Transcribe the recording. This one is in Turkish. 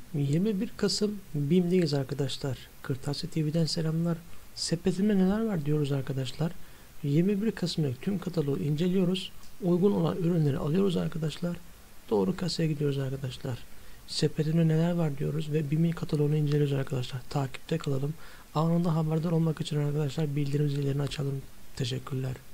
21 Kasım BİM'deyiz arkadaşlar. Kırtasiye TV'den selamlar. Sepetimde neler var diyoruz arkadaşlar. 21 Kasım'daki tüm kataloğu inceliyoruz. Uygun olan ürünleri alıyoruz arkadaşlar. Doğru kasaya gidiyoruz arkadaşlar. Sepetimde neler var diyoruz ve BİM'in kataloğunu inceliyoruz arkadaşlar. Takipte kalalım. Anında haberdar olmak için arkadaşlar bildirim zillerini açalım. Teşekkürler.